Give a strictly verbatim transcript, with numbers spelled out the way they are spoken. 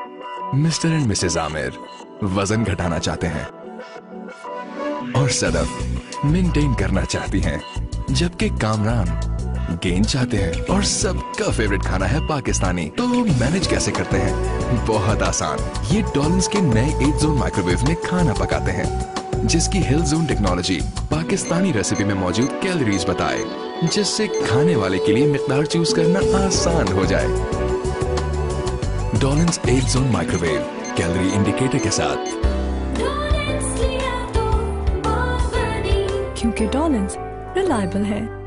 Mister and Mrs Aamir वजन घटाना चाहते हैं और सदफ मेंटेन करना चाहती हैं, जबकि कामरान गेन चाहते हैं और सबका फेवरेट खाना है पाकिस्तानी। तो मैनेज कैसे करते हैं? बहुत आसान। ये डॉलिंस के नए एट जोन माइक्रोवेव में खाना पकाते हैं, जिसकी hill zone technology Pakistani recipe में मौजूद कैलोरीज बताए, जिससे खाने वाले के लिए मिकदार चूज करना आसान हो जाए। Dawlance eight zone microwave calorie indicator के साथ, क्योंकि डॉलिंस रिलायबल है।